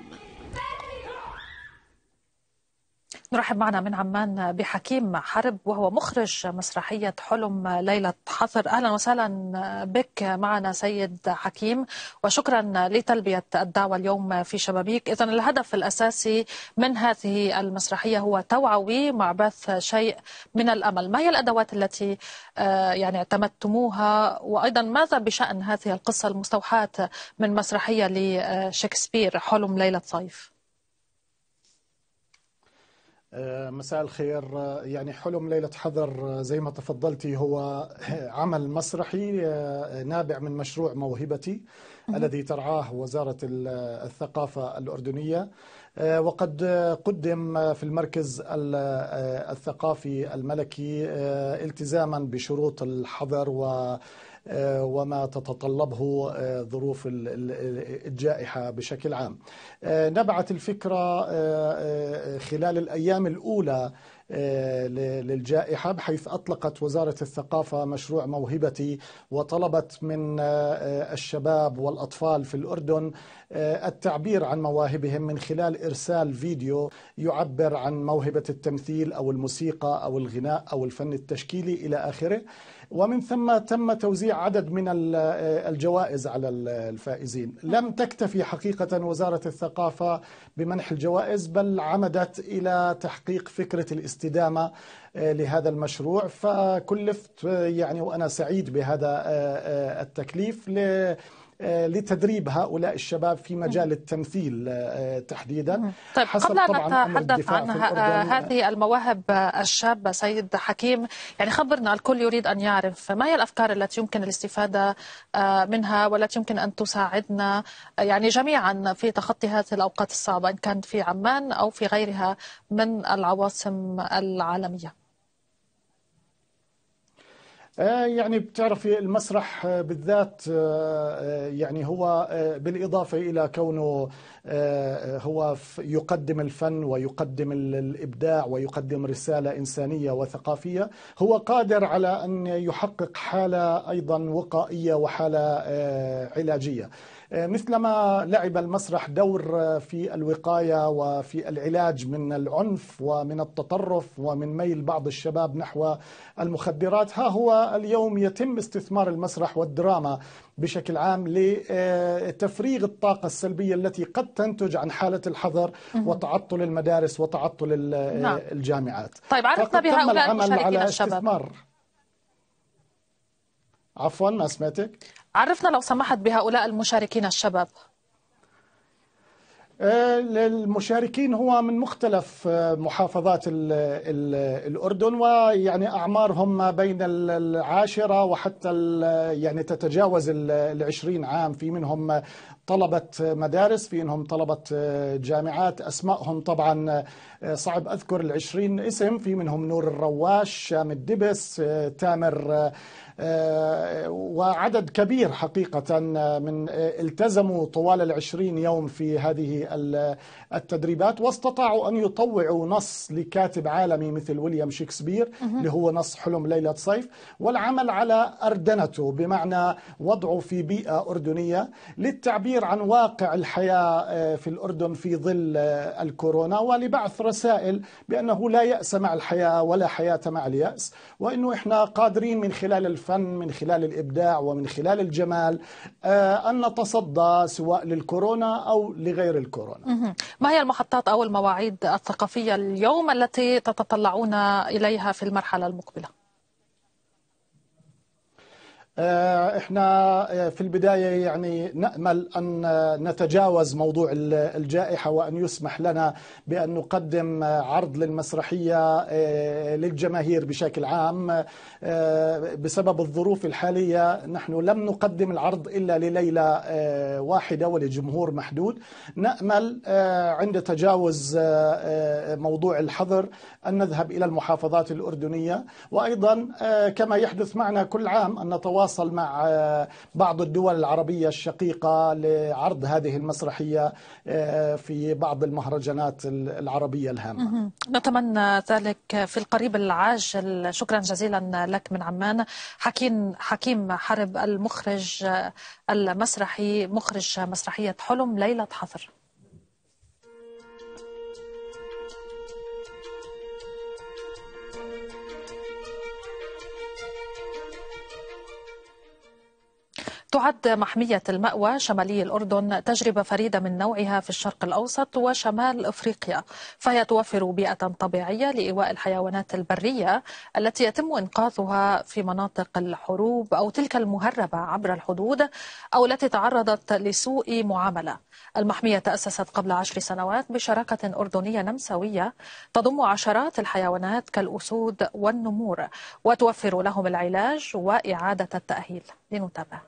نرحب معنا من عمان بحكيم حرب وهو مخرج مسرحية حلم ليلة حظر. أهلا وسهلا بك معنا سيد حكيم، وشكرا لتلبية الدعوة اليوم في شبابيك. إذن الهدف الأساسي من هذه المسرحية هو توعوي مع بث شيء من الأمل. ما هي الأدوات التي يعني اعتمدتموها، وأيضا ماذا بشأن هذه القصة المستوحاة من مسرحية لشكسبير حلم ليلة صيف؟ مساء الخير. يعني حلم ليلة حظر زي ما تفضلتي هو عمل مسرحي نابع من مشروع موهبتي الذي ترعاه وزارة الثقافة الأردنية، وقد قدم في المركز الثقافي الملكي التزاما بشروط الحظر و وما تتطلبه ظروف الجائحة بشكل عام. نبعت الفكرة خلال الأيام الأولى للجائحة، بحيث أطلقت وزارة الثقافة مشروع موهبتي وطلبت من الشباب والأطفال في الأردن التعبير عن مواهبهم من خلال إرسال فيديو يعبر عن موهبة التمثيل أو الموسيقى أو الغناء أو الفن التشكيلي إلى آخره. ومن ثم تم توزيع عدد من الجوائز على الفائزين. لم تكتفي حقيقة وزارة الثقافة بمنح الجوائز، بل عمدت إلى تحقيق فكرة الاستدامة لهذا المشروع، فكلفت يعني وأنا سعيد بهذا التكليف لتدريب هؤلاء الشباب في مجال التمثيل تحديدا. طيب قبل أن نتحدث عن هذه المواهب الشابة سيد حكيم، يعني خبرنا، الكل يريد أن يعرف ما هي الأفكار التي يمكن الاستفادة منها والتي يمكن أن تساعدنا يعني جميعا في تخطي هذه الأوقات الصعبة، إن كانت في عمان أو في غيرها من العواصم العالمية؟ يعني بتعرفي المسرح بالذات يعني هو بالإضافة إلى كونه هو يقدم الفن ويقدم الإبداع ويقدم رسالة إنسانية وثقافية، هو قادر على أن يحقق حالة أيضا وقائية وحالة علاجية، مثلما لعب المسرح دور في الوقاية وفي العلاج من العنف ومن التطرف ومن ميل بعض الشباب نحو المخدرات. ها هو اليوم يتم استثمار المسرح والدراما بشكل عام لتفريغ الطاقة السلبية التي قد تنتج عن حالة الحظر وتعطل المدارس وتعطل الجامعات. طيب عرفنا بهؤلاء المشاركين الشباب. عفوا ما سمعتك. عرفنا لو سمحت بهؤلاء المشاركين الشباب. المشاركين هو من مختلف محافظات الأردن، ويعني أعمارهم ما بين العاشرة وحتى يعني تتجاوز العشرين عام. في منهم طلبة مدارس، في منهم طلبة جامعات. أسمائهم طبعا صعب أذكر العشرين اسم، في منهم نور الرواش، شام الدبس، تامر، وعدد كبير حقيقة من التزموا طوال العشرين يوم في هذه التدريبات، واستطاعوا أن يطوعوا نص لكاتب عالمي مثل ويليام شكسبير اللي هو نص حلم ليلة صيف، والعمل على أردنته بمعنى وضعه في بيئة أردنية للتعبير عن واقع الحياة في الأردن في ظل الكورونا، ولبعث رسائل بأنه لا يأس مع الحياة ولا حياة مع اليأس، وأنه إحنا قادرين من خلال الفن، من خلال الإبداع ومن خلال الجمال أن نتصدى سواء للكورونا أو لغير الكورونا. ما هي المحطات أو المواعيد الثقافية اليوم التي تتطلعون إليها في المرحلة المقبلة؟ احنا في البداية يعني نأمل أن نتجاوز موضوع الجائحة وأن يسمح لنا بأن نقدم عرض للمسرحية للجماهير بشكل عام. بسبب الظروف الحالية نحن لم نقدم العرض إلا لليلة واحدة ولجمهور محدود. نأمل عند تجاوز موضوع الحظر أن نذهب إلى المحافظات الأردنية، وأيضا كما يحدث معنا كل عام أن نتواصل نتواصل مع بعض الدول العربية الشقيقة لعرض هذه المسرحية في بعض المهرجانات العربية الهامة. نتمنى ذلك في القريب العاجل. شكرا جزيلا لك من عمان حكيم حكيم حرب، المخرج المسرحي، مخرج مسرحية حلم ليلة حظر. تعد محمية المأوى شمالي الأردن تجربة فريدة من نوعها في الشرق الأوسط وشمال أفريقيا، فهي توفر بيئة طبيعية لإيواء الحيوانات البرية التي يتم إنقاذها في مناطق الحروب أو تلك المهربة عبر الحدود أو التي تعرضت لسوء معاملة. المحمية تأسست قبل عشر سنوات بشراكة أردنية نمساوية تضم عشرات الحيوانات كالأسود والنمور، وتوفر لهم العلاج وإعادة التأهيل. لنتابع.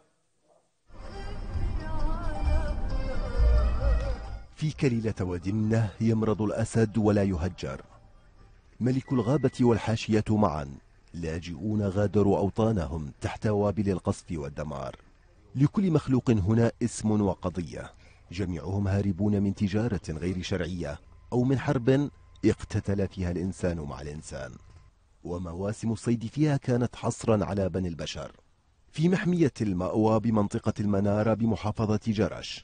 في كليلة وادي النهر يمرض الأسد ولا يهجر. ملك الغابة والحاشية معا لاجئون غادروا أوطانهم تحت وابل القصف والدمار. لكل مخلوق هنا اسم وقضية، جميعهم هاربون من تجارة غير شرعية أو من حرب اقتتل فيها الإنسان مع الإنسان، ومواسم الصيد فيها كانت حصرا على بني البشر. في محمية المأوى بمنطقة المنارة بمحافظة جرش،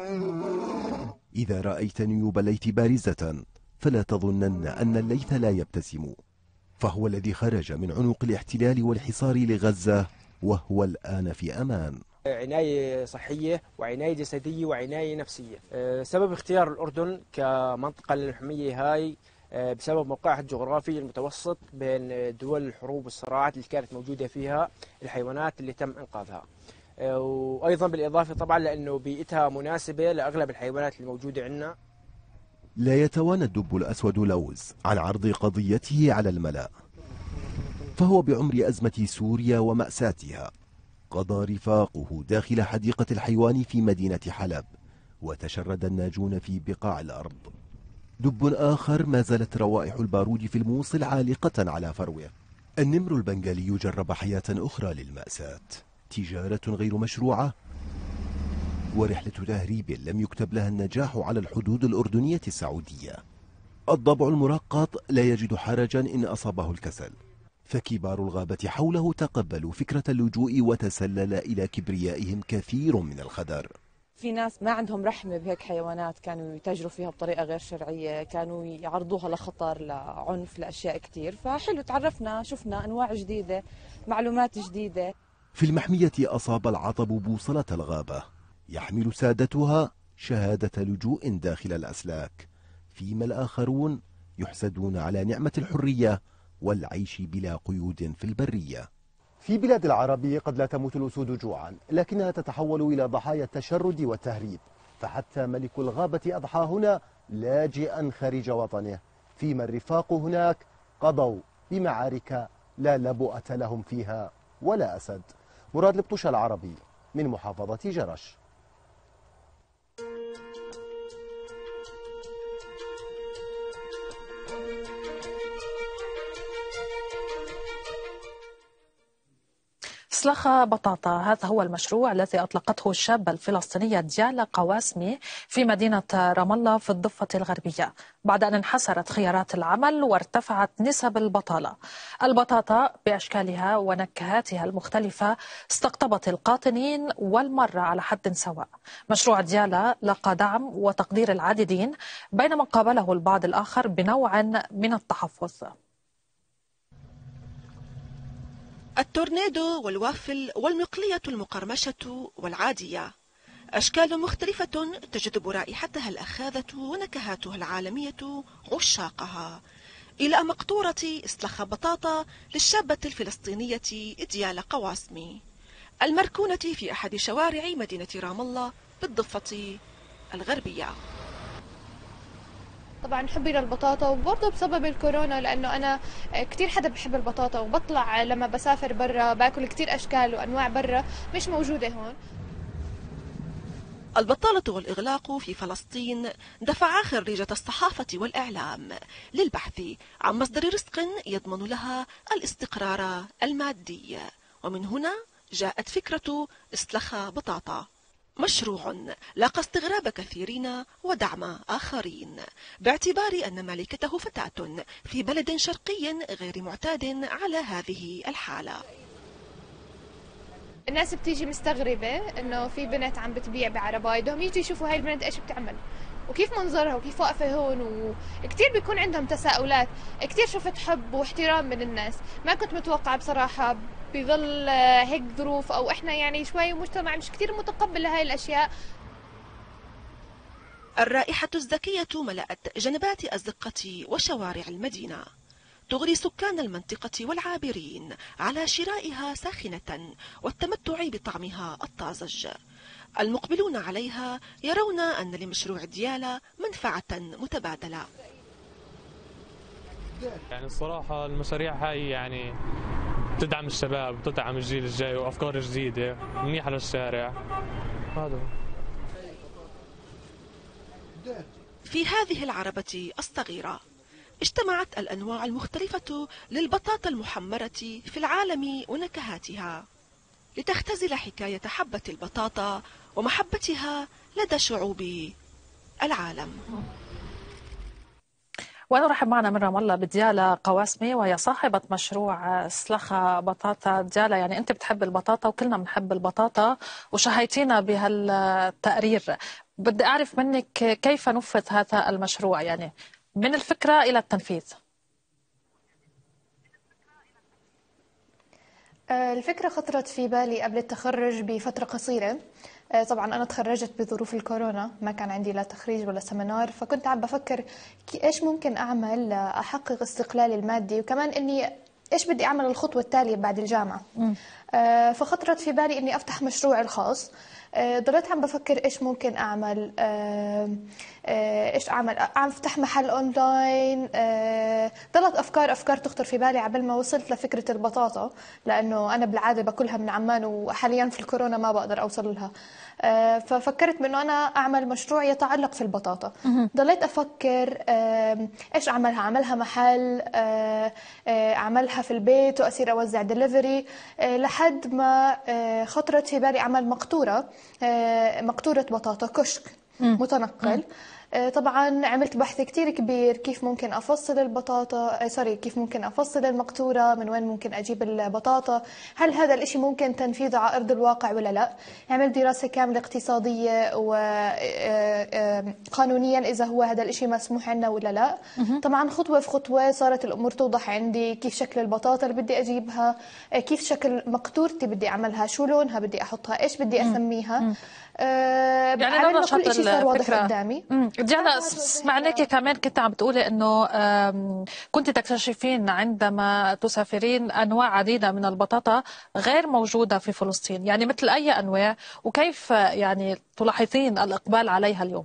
إذا رأيت نيوب الليث بارزة فلا تظنن أن الليث لا يبتسم، فهو الذي خرج من عنق الاحتلال والحصار لغزة وهو الآن في أمان. عناية صحية وعناية جسدية وعناية نفسية. سبب اختيار الأردن كمنطقة للمحمية هاي بسبب موقعها الجغرافي المتوسط بين دول الحروب والصراعات اللي كانت موجودة فيها الحيوانات اللي تم إنقاذها، وأيضا بالإضافة طبعا لأنه بيئتها مناسبة لأغلب الحيوانات الموجودة عندنا. لا يتوانى الدب الأسود لوز عن عرض قضيته على الملأ، فهو بعمر أزمة سوريا ومأساتها قضى رفاقه داخل حديقة الحيوان في مدينة حلب، وتشرد الناجون في بقاع الأرض. دب آخر ما زالت روائح البارود في الموصل عالقة على فروه. النمر البنغالي جرب حياة أخرى للمأساة، تجارة غير مشروعة ورحلة تهريب لم يكتب لها النجاح على الحدود الأردنية السعودية. الضبع المرقط لا يجد حرجا إن أصابه الكسل، فكبار الغابة حوله تقبلوا فكرة اللجوء وتسلل إلى كبريائهم كثير من الخدر. في ناس ما عندهم رحمة بهيك حيوانات، كانوا يتاجروا فيها بطريقة غير شرعية، كانوا يعرضوها لخطر، لعنف، لأشياء كتير. فحلو تعرفنا، شفنا أنواع جديدة، معلومات جديدة. في المحمية أصاب العطب بوصلة الغابة، يحمل سادتها شهادة لجوء داخل الأسلاك، فيما الآخرون يحسدون على نعمة الحرية والعيش بلا قيود في البرية. في بلاد العرب قد لا تموت الأسود جوعا، لكنها تتحول إلى ضحايا التشرد والتهريب، فحتى ملك الغابة أضحى هنا لاجئا خارج وطنه، فيما الرفاق هناك قضوا بمعارك لا لبؤة لهم فيها ولا أسد. مراد لبطوشة العربي من محافظة جرش. سلخ بطاطا، هذا هو المشروع الذي أطلقته الشابة الفلسطينية ديالا قواسمي في مدينة رام الله في الضفة الغربية بعد أن انحسرت خيارات العمل وارتفعت نسب البطالة. البطاطا بأشكالها ونكهاتها المختلفة استقطبت القاطنين والمرة على حد سواء. مشروع ديالا لقى دعم وتقدير العديدين، بينما قابله البعض الآخر بنوع من التحفظ. التورنيدو والوافل والمقلية المقرمشة والعادية، أشكال مختلفة تجذب رائحتها الأخاذة ونكهاتها العالمية عشاقها، إلى مقطورة اسلخ بطاطا للشابة الفلسطينية ديالا قواسمي المركونة في أحد شوارع مدينة رام الله بالضفة الغربية. طبعا حبي للبطاطا، وبرضه بسبب الكورونا، لانه انا كثير حدا بحب البطاطا، وبطلع لما بسافر برا باكل كثير اشكال وانواع برا مش موجوده هون. البطالة والإغلاق في فلسطين دفع خريجة الصحافة والإعلام للبحث عن مصدر رزق يضمن لها الاستقرار المادي، ومن هنا جاءت فكرة اسلخة بطاطا، مشروع لاقى استغراب كثيرين ودعم آخرين باعتبار أن مالكته فتاة في بلد شرقي غير معتاد على هذه الحالة. الناس بتيجي مستغربة إنه في بنت عم بتبيع بعرباية، بدهم يجي يشوفوا هاي البنت إيش بتعمل وكيف منظرها وكيف واقفة هون، وكتير بيكون عندهم تساؤلات. كتير شفت حب واحترام من الناس، ما كنت متوقعة بصراحة بظل هيك ظروف، أو إحنا يعني شوي مجتمع مش كتير متقبل لهاي الأشياء. الرائحة الزكية ملأت جنبات الزقة وشوارع المدينة، تغري سكان المنطقة والعابرين على شرائها ساخنة والتمتع بطعمها الطازج. المقبلون عليها يرون أن لمشروع ديالا منفعة متبادلة. يعني الصراحة المشاريع هاي يعني تدعم الشباب وتدعم الجيل الجاي وأفكار جديدة منيحة للشارع. هذا في هذه العربة الصغيرة اجتمعت الأنواع المختلفة للبطاطا المحمرة في العالم ونكهاتها لتختزل حكاية حبة البطاطا ومحبتها لدى شعوب العالم. ونرحب معنا من رام الله بديالا قواسمي، وهي صاحبة مشروع اسلخة بطاطا. ديالا، يعني أنت بتحب البطاطا وكلنا بنحب البطاطا وشهيتينا بهالتقرير. بدي أعرف منك كيف نفذ هذا المشروع، يعني من الفكرة إلى التنفيذ. الفكرة خطرت في بالي قبل التخرج بفترة قصيرة. طبعا أنا تخرجت بظروف الكورونا، ما كان عندي لا تخريج ولا سمينار، فكنت عم بفكر إيش ممكن أعمل لأحقق استقلالي المادي، وكمان إني إيش بدي أعمل الخطوة التالية بعد الجامعة. م. فخطرت في بالي إني أفتح مشروعي الخاص. ضليت عم بفكر إيش ممكن أعمل، إيش أعمل عم أفتح محل أونلاين. ضلت أفكار أفكار تخطر في بالي عبال ما وصلت لفكرة البطاطا، لأنه أنا بالعادة باكلها من عمان، وحاليا في الكورونا ما بقدر أوصل لها. ففكرت بأنه أنا أعمل مشروع يتعلق في البطاطا. ضليت أفكر إيش أعملها، أعملها محل، أعملها في البيت وأصير أوزع ديليفري، لحد ما خطرت في بالي أعمل مقطورة مقطورة بطاطا، كشك متنقل. طبعا عملت بحث كتير كبير كيف ممكن أفصل البطاطا، سوري كيف ممكن أفصل المقطورة، من وين ممكن أجيب البطاطا، هل هذا الإشي ممكن تنفيذه على أرض الواقع ولا لا. عملت دراسة كاملة اقتصادية وقانونيا إذا هو هذا الإشي مسموح لنا ولا لا. طبعا خطوة في خطوة صارت الأمور توضح عندي، كيف شكل البطاطا اللي بدي أجيبها، كيف شكل مقطورتي بدي أعملها، شو لونها بدي أحطها، إيش بدي أسميها. أه يعني لو نشاط الفكرة قدامي. ديالا، سمعناكي كمان كنت عم بتقولي انه كنت تكتشفين عندما تسافرين انواع عديدة من البطاطا غير موجودة في فلسطين، يعني مثل اي انواع، وكيف يعني تلاحظين الاقبال عليها اليوم؟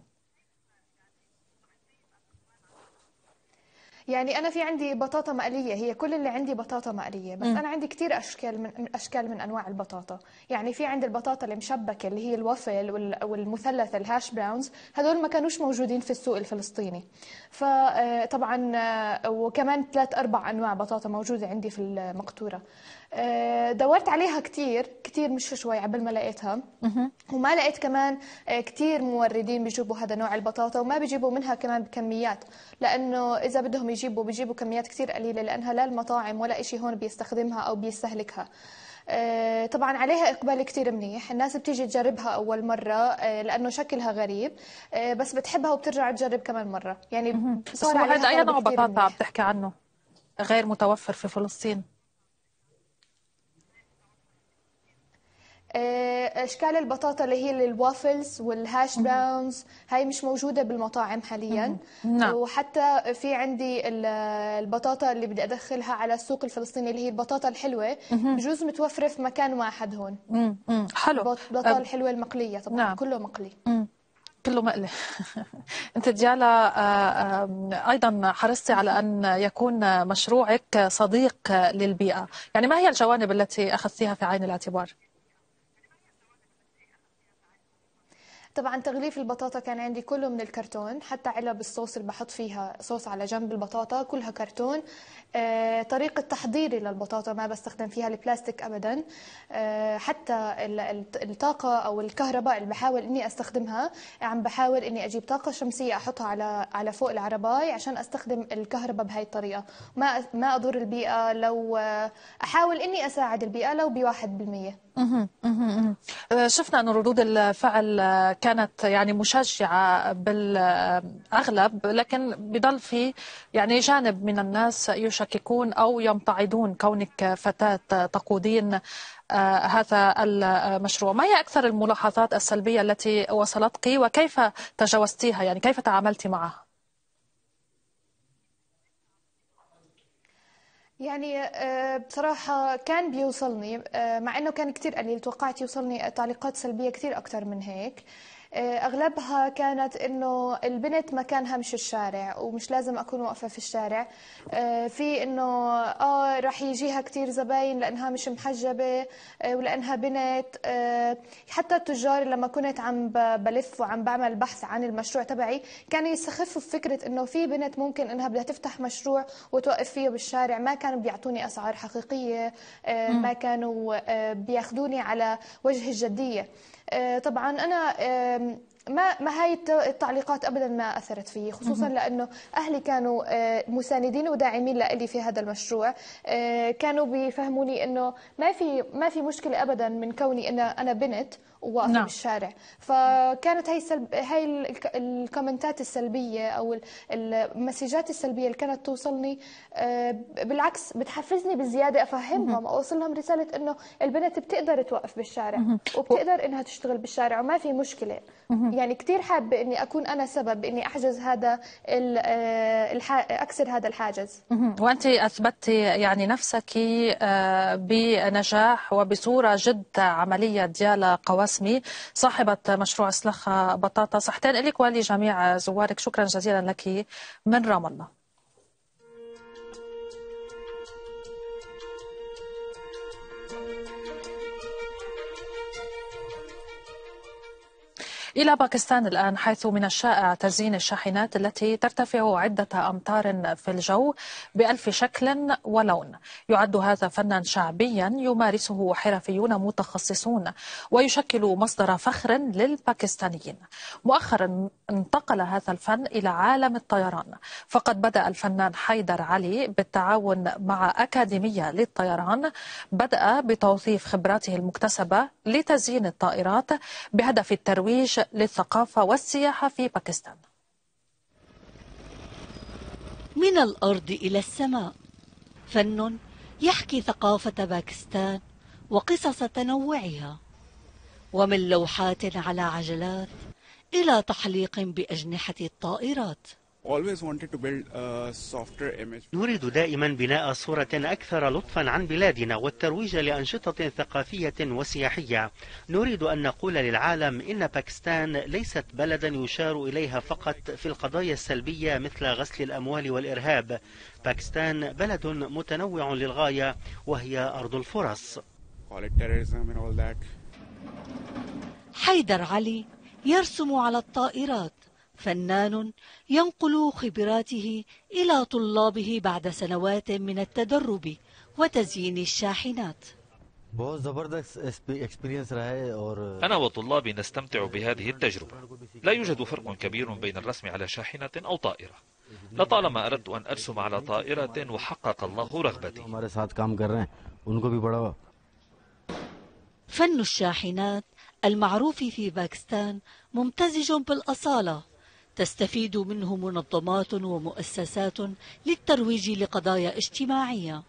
يعني أنا في عندي بطاطا مقلية، هي كل اللي عندي بطاطا مقلية، بس م. أنا عندي كتير أشكال من أشكال من أنواع البطاطا. يعني في عندي البطاطا المشبكة اللي هي الوافل والمثلث الهاش براونز، هذول ما كانوش موجودين في السوق الفلسطيني. فطبعا وكمان ثلاث أربع أنواع بطاطا موجودة عندي في المقطورة. دورت عليها كتير كتير مش شوي عبال ما لقيتها، وما لقيت كمان كتير موردين بيجيبوا هذا نوع البطاطا، وما بيجيبوا منها كمان بكميات، لأنه إذا بدهم يجيبوا بيجيبوا كميات كتير قليلة، لأنها لا المطاعم ولا إشي هون بيستخدمها أو بيستهلكها. طبعا عليها إقبال كتير منيح، الناس بتيجي تجربها أول مرة لأنه شكلها غريب، بس بتحبها وبترجع تجرب كمان مرة. يعني صار عليها أي نوع بطاطا عم تحكي عنه غير متوفر في فلسطين؟ اشكال البطاطا اللي هي الوافلز والهاش براونز هاي مش موجوده بالمطاعم حاليا. نعم. وحتى في عندي البطاطا اللي بدي ادخلها على السوق الفلسطيني اللي هي البطاطا الحلوه، بجوز متوفره في مكان واحد هون. امم حلو. البطاطا الحلوه المقليه طبعا. نعم. كله مقلي. مم. كله مقلي. انت ديالا ايضا حرصتي على ان يكون مشروعك صديق للبيئه، يعني ما هي الجوانب التي اخذتيها في عين الاعتبار؟ طبعا تغليف البطاطا كان عندي كله من الكرتون، حتى علب الصوص اللي بحط فيها صوص على جنب البطاطا كلها كرتون. آه، طريقة تحضيري للبطاطا ما بستخدم فيها البلاستيك أبدا. آه، حتى الطاقة أو الكهرباء اللي بحاول إني أستخدمها، عم بحاول إني أجيب طاقة شمسية أحطها على على فوق العرباي عشان أستخدم الكهرباء بهاي الطريقة، ما ما أضر البيئة، لو أحاول إني أساعد البيئة لو بواحد بالمية. شفنا أن ردود الفعل كانت يعني مشجعة بالأغلب، لكن بضل في يعني جانب من الناس يشككون أو يمتعضون كونك فتاة تقودين هذا المشروع. ما هي أكثر الملاحظات السلبية التي وصلتك وكيف تجاوزتيها؟ يعني كيف تعاملتي معها؟ يعني بصراحة كان بيوصلني، مع أنه كان كتير قليل، توقعت يوصلني تعليقات سلبية كتير أكتر من هيك. أغلبها كانت إنه البنت مكانها مش الشارع ومش لازم أكون واقفة في الشارع، في إنه آه رح يجيها كتير زباين لأنها مش محجبة ولأنها بنت. حتى التجار لما كنت عم بلف وعم بعمل بحث عن المشروع تبعي كانوا يستخفوا بفكرة إنه في بنت ممكن إنها بدها تفتح مشروع وتوقف فيه بالشارع. ما كانوا بيعطوني أسعار حقيقية، ما كانوا بياخدوني على وجه الجدية. طبعا أنا ما ما هاي التعليقات ابدا ما اثرت فيي، خصوصا لانه اهلي كانوا مساندين وداعمين لي في هذا المشروع. كانوا بيفهموني انه ما في ما في مشكله ابدا من كوني ان انا بنت وواقفه نعم. بالشارع. فكانت هي سلب هي الكومنتات السلبيه او المسجات السلبيه اللي كانت توصلني بالعكس بتحفزني بزياده افهمهم او اوصل لهم رساله انه البنت بتقدر توقف بالشارع وبتقدر انها تشتغل بالشارع وما في مشكله. يعني كثير حابه اني اكون انا سبب اني احجز هذا اكسر هذا الحاجز. وانت اثبتي يعني نفسك بنجاح وبصوره جد عمليه. ديالا قواسمي صاحبه مشروع سلخة بطاطا، صحتين لك ولجميع زوارك. شكرا جزيلا لك من رام الله. إلى باكستان الآن، حيث من الشائع تزيين الشاحنات التي ترتفع عدة أمتار في الجو بألف شكل ولون. يعد هذا فنا شعبيا يمارسه حرفيون متخصصون ويشكل مصدر فخر للباكستانيين. مؤخرا انتقل هذا الفن إلى عالم الطيران، فقد بدأ الفنان حيدر علي بالتعاون مع أكاديمية للطيران، بدأ بتوظيف خبراته المكتسبة لتزيين الطائرات بهدف الترويج للثقافة والسياحة في باكستان. من الأرض إلى السماء، فن يحكي ثقافة باكستان وقصص تنوعها، ومن لوحات على عجلات إلى تحليق بأجنحة الطائرات. نريد دائما بناء صورة أكثر لطفا عن بلادنا والترويج لأنشطة ثقافية وسياحية. نريد أن نقول للعالم إن باكستان ليست بلدا يشار إليها فقط في القضايا السلبية مثل غسل الأموال والإرهاب. باكستان بلد متنوع للغاية وهي أرض الفرص. حيدر علي يرسم على الطائرات، فنان ينقل خبراته إلى طلابه بعد سنوات من التدرب وتزيين الشاحنات. أنا وطلابي نستمتع بهذه التجربة. لا يوجد فرق كبير بين الرسم على شاحنة أو طائرة. لطالما أردت أن أرسم على طائرة وحقق الله رغبتي. فن الشاحنات المعروف في باكستان ممتزج بالأصالة، تستفيد منه منظمات ومؤسسات للترويج لقضايا اجتماعية.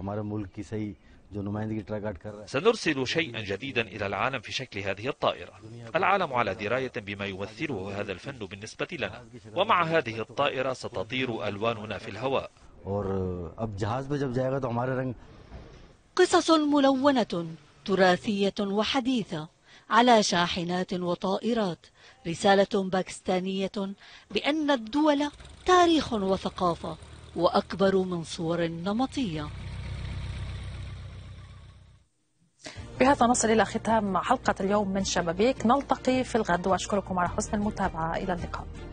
سنرسل شيئا جديدا إلى العالم في شكل هذه الطائرة. العالم على دراية بما يمثله هذا الفن بالنسبة لنا، ومع هذه الطائرة ستطير ألواننا في الهواء. قصص ملونة تراثية وحديثة على شاحنات وطائرات، رسالة باكستانية بأن الدول تاريخ وثقافة وأكبر من صور نمطية. بهذا نصل إلى ختام حلقة اليوم من شبابيك، نلتقي في الغد وأشكركم على حسن المتابعة. إلى اللقاء.